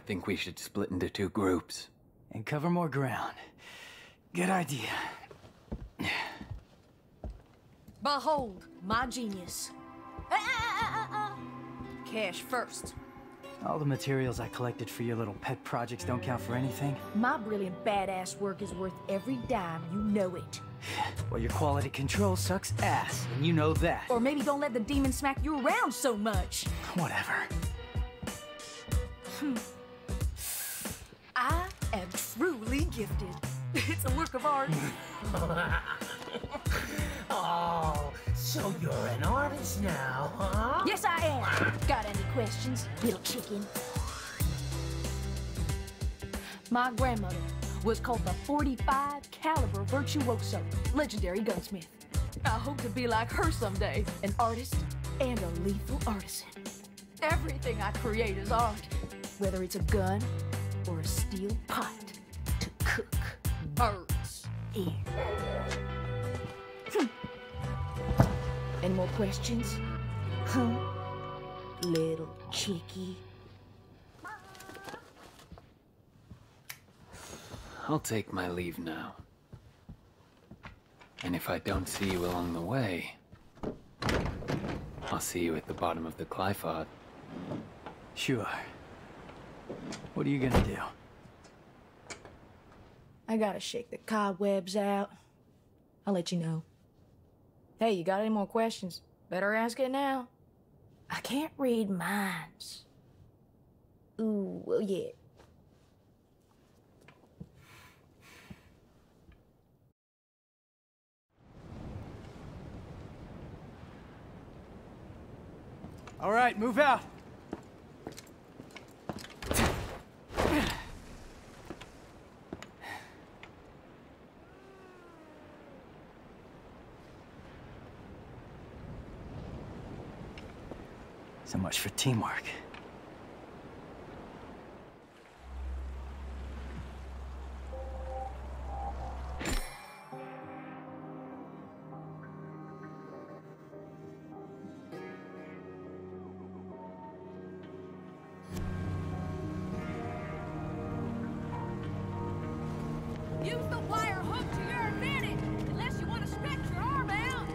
think we should split into two groups. And cover more ground. Good idea. Behold, my genius. Cash first. All the materials I collected for your little pet projects don't count for anything? My brilliant badass work is worth every dime, you know it. Well, your quality control sucks ass, and you know that. Or maybe don't let the demon smack you around so much. Whatever. I am truly gifted. It's a work of art. Oh, so you're an artist now, huh? Yes, I am. Got any questions, little chicken? My grandmother was called the 45 caliber virtuoso, legendary gunsmith. I hope to be like her someday, an artist and a lethal artisan. Everything I create is art, whether it's a gun or a steel pot to cook birds in. Any more questions? Huh? Little chickie. I'll take my leave now. And if I don't see you along the way, I'll see you at the bottom of the Glyphod. Sure. What are you gonna do? I gotta shake the cobwebs out. I'll let you know. Hey, you got any more questions? Better ask it now. I can't read minds. Ooh, well, yeah. All right, move out. So much for teamwork. Use the wire hook to your advantage, unless you want to stretch your arm out.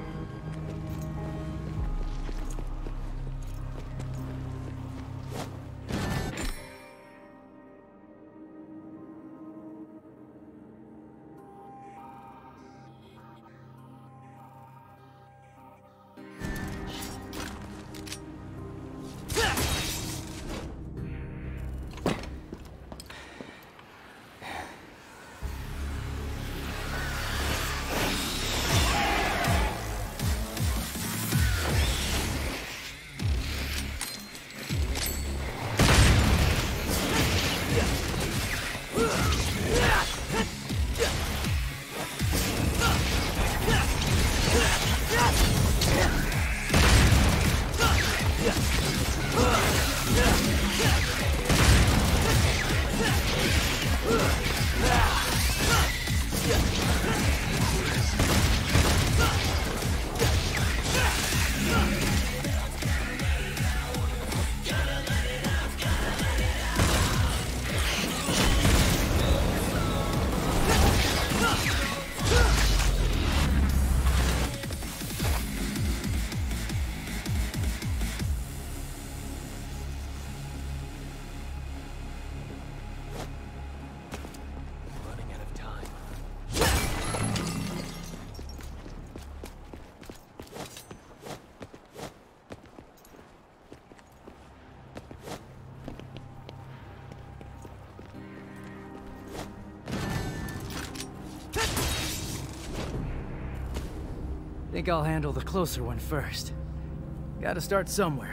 Running out of time. Think I'll handle the closer one first. Gotta start somewhere.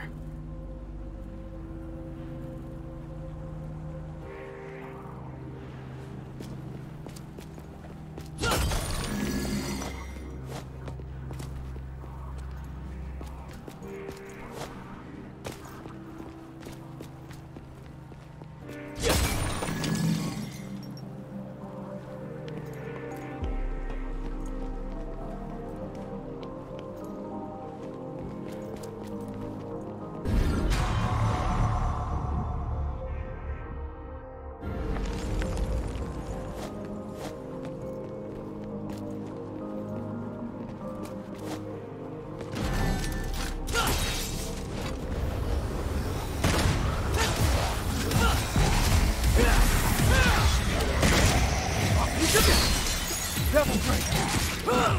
Devil break!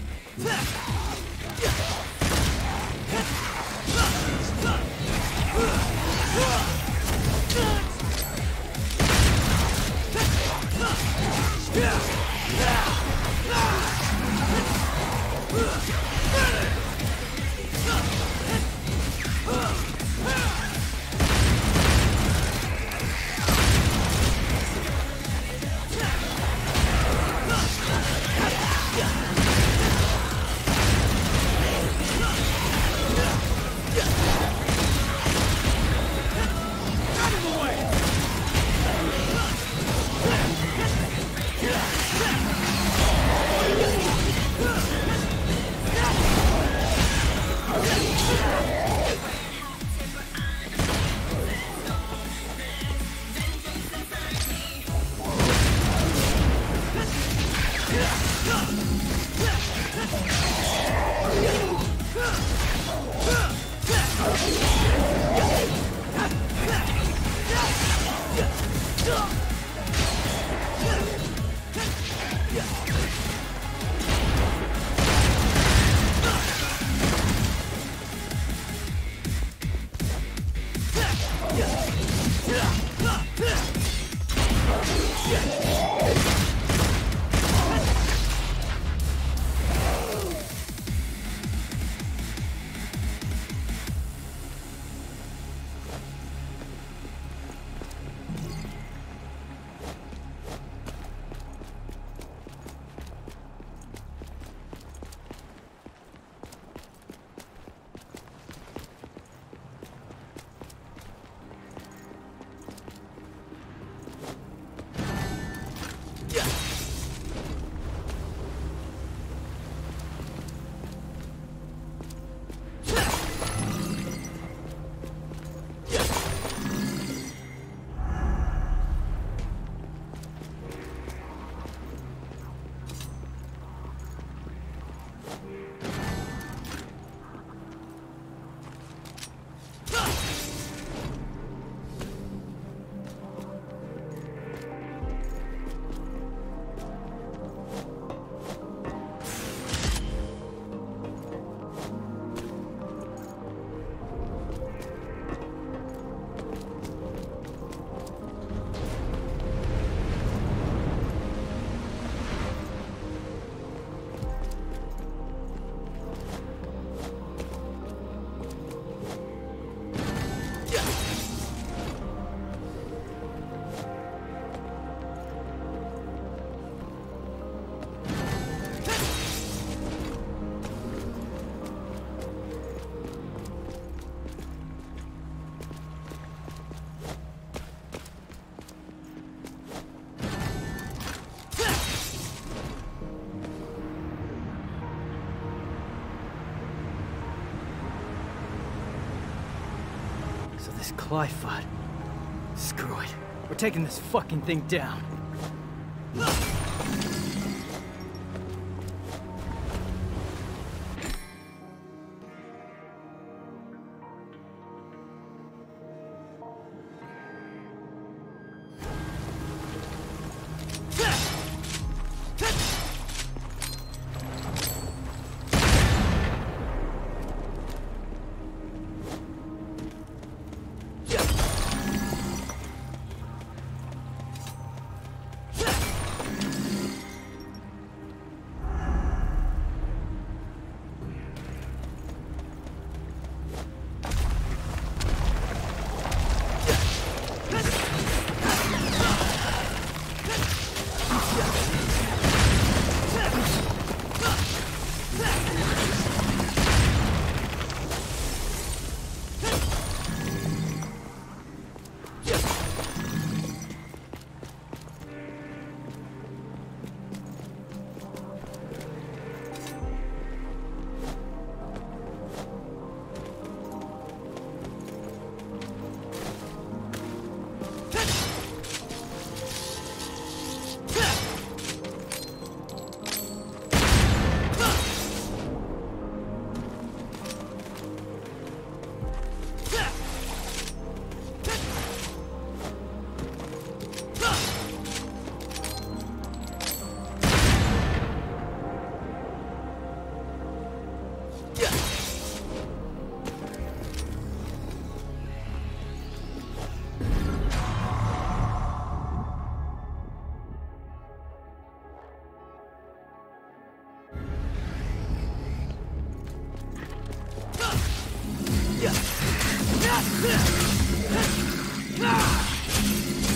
This Qliphoth. Screw it. We're taking this fucking thing down.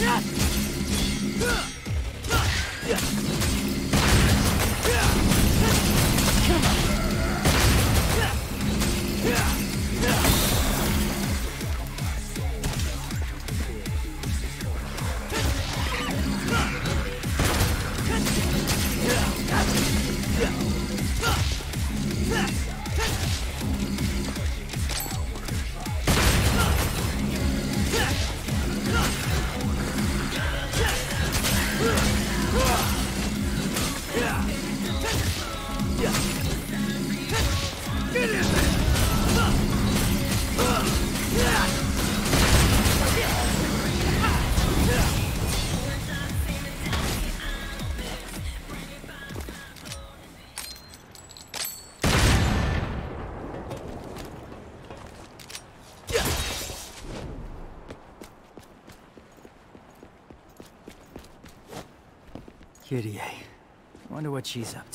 Kyrie. Wonder what she's up to.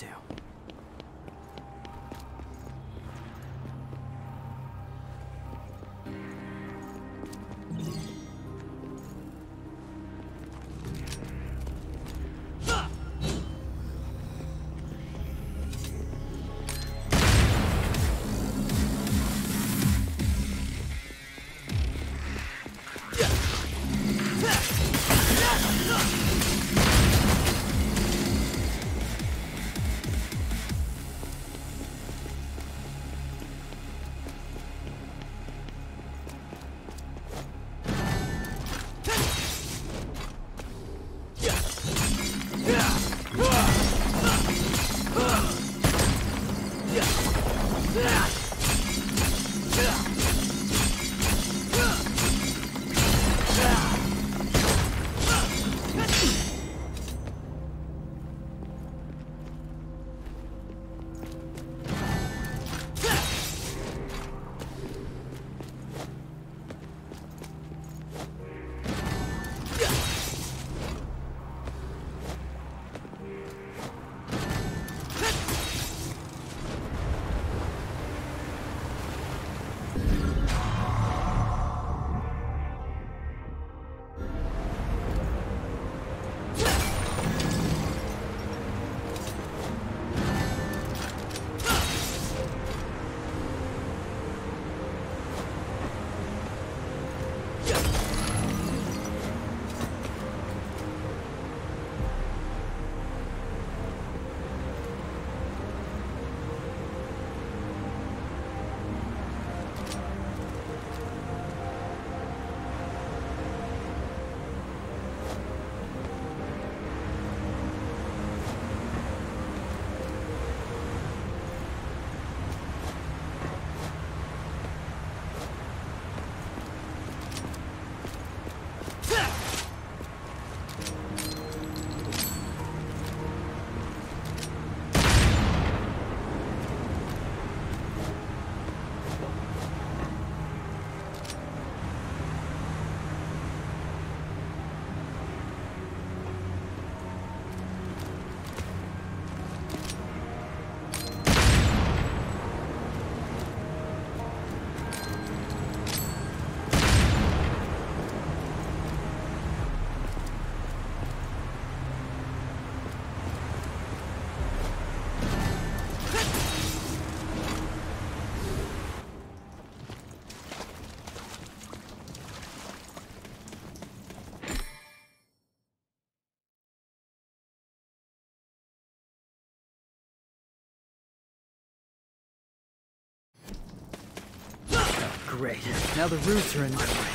Great. Now the roots are in my way.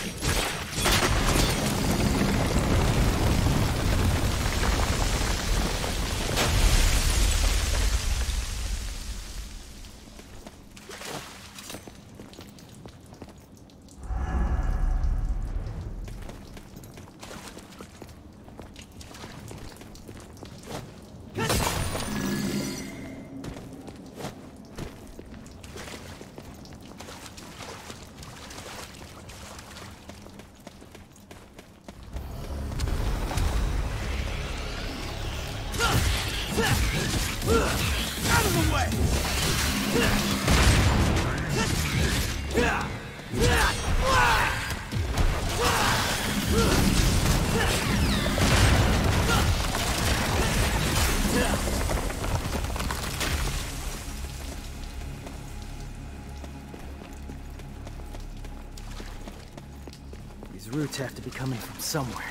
Out of the way! brutes have to be coming from somewhere.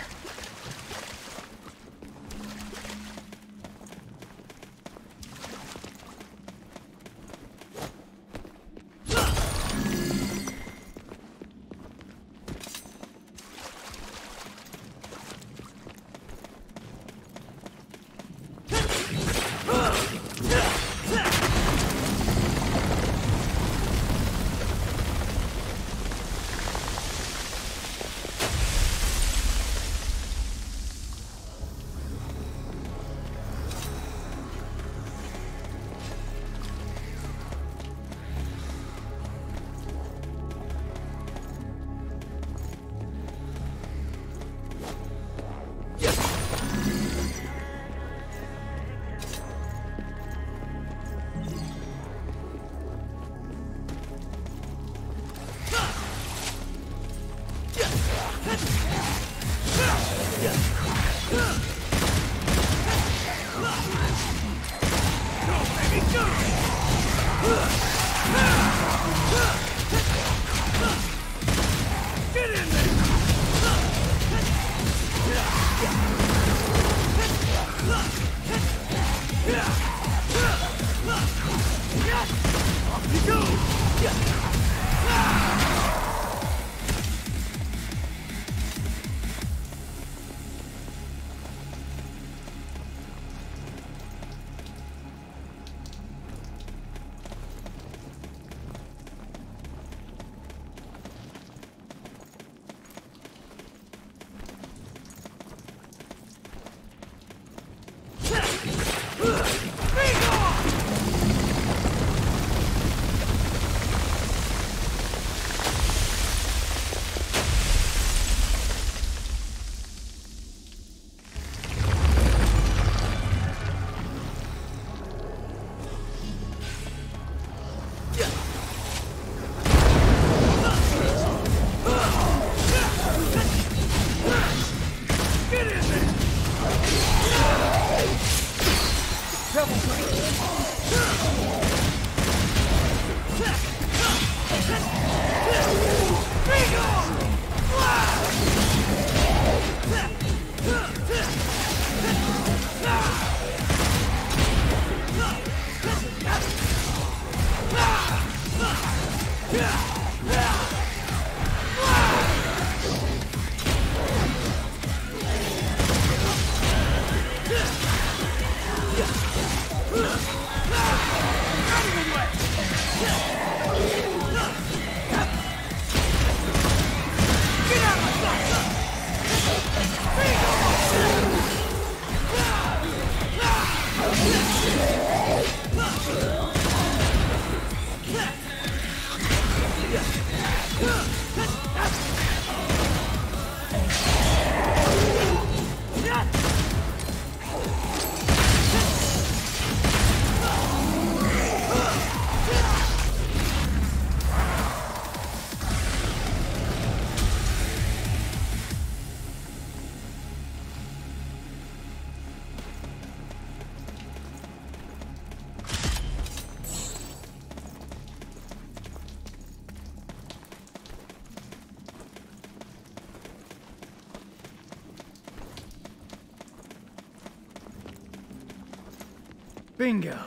Bingo!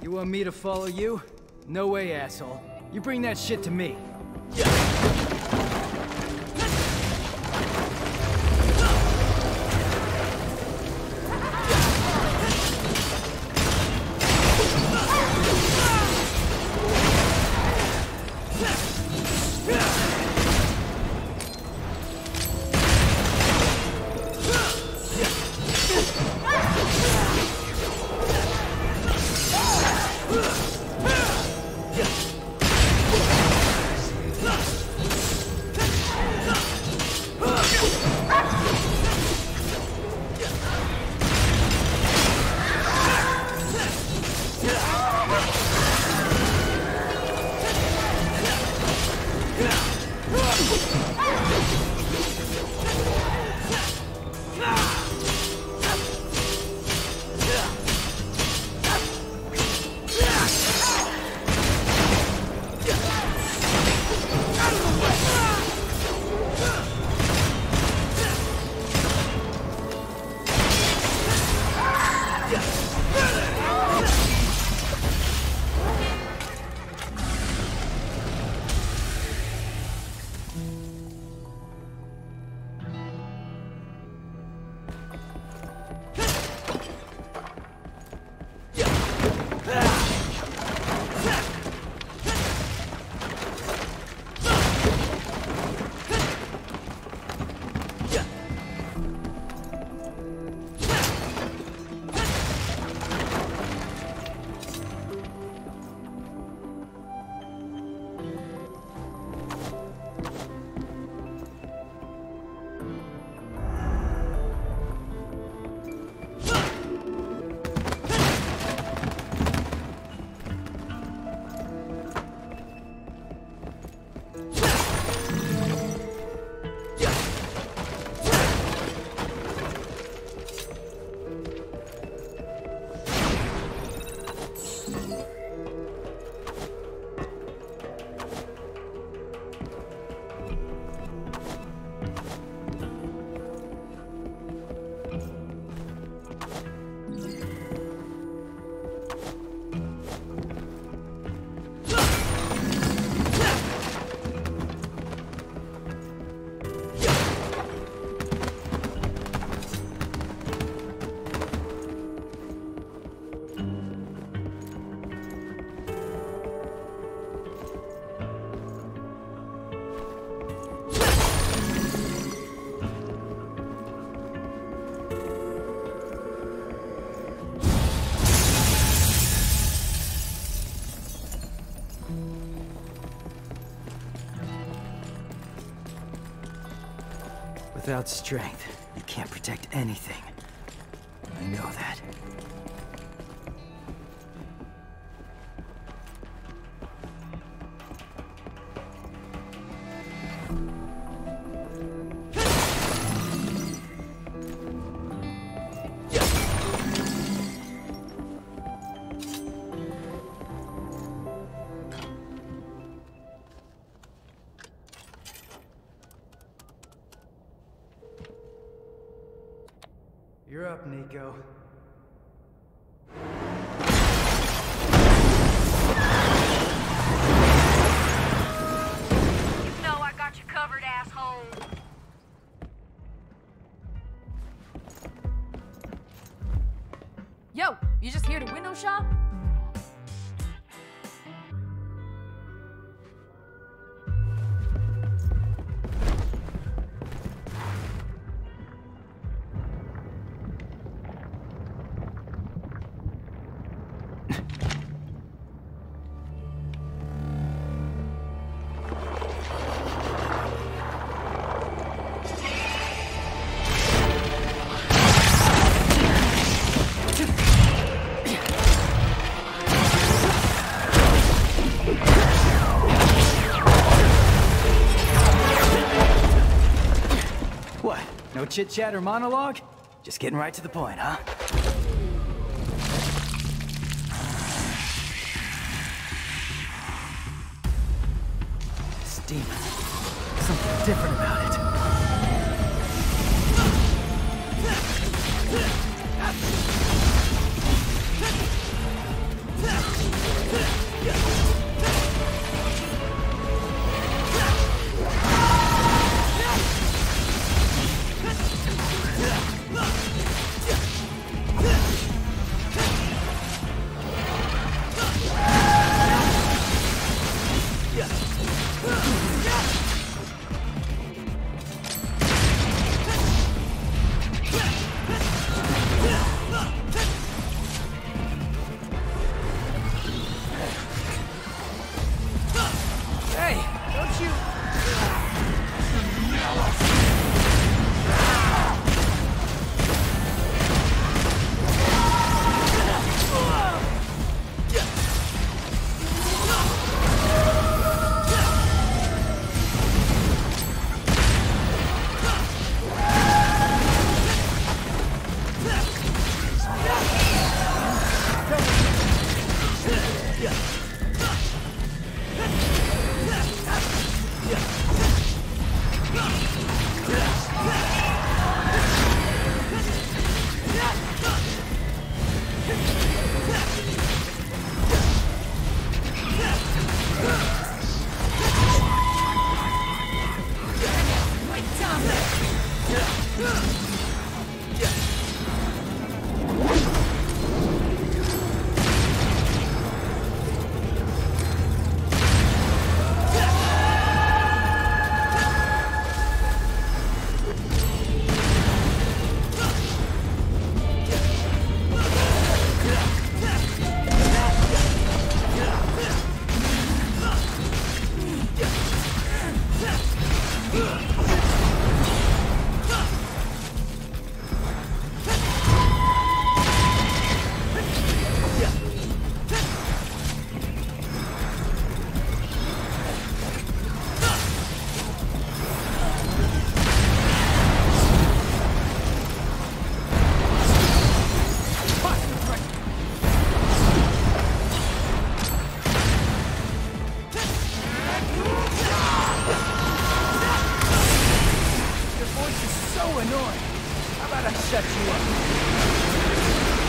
You want me to follow you? No way, asshole. You bring that shit to me. Without strength, you can't protect anything. I know that. You're up, Nico. You know I got you covered, asshole. Yo, you just here to window shop? What? No chit-chat or monologue? Just getting right to the point, huh? This demon. Something different about it. you up.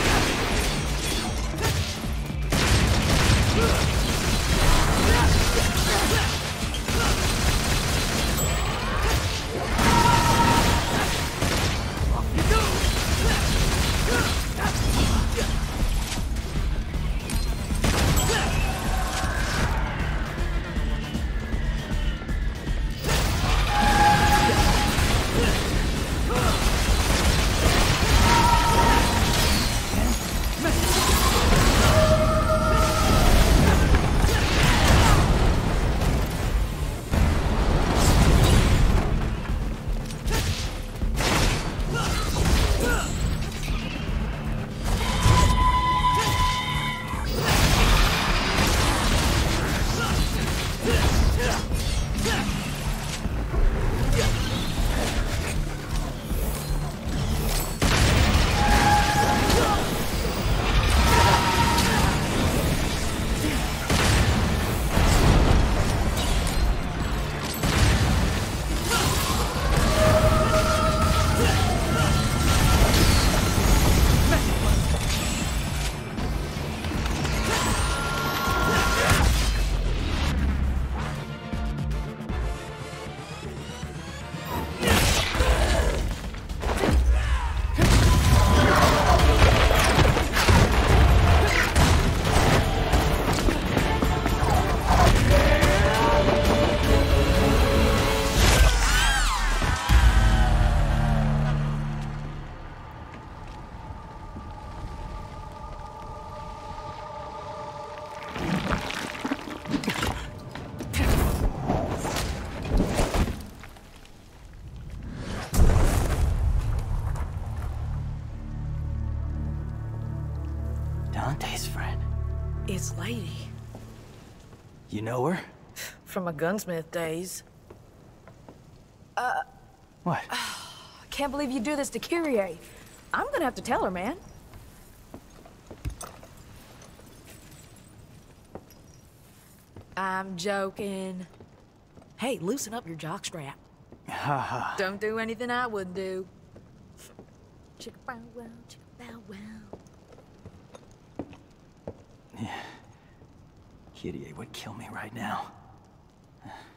Dante's friend. It's Lady. You know her? From my gunsmith days. What? I can't believe you do this to Kyrie. I'm gonna have to tell her, man. I'm joking. Hey, loosen up your jockstrap. Haha. Don't do anything I wouldn't do. Chicka bow wow, chicka bow wow. Kyrie would kill me right now.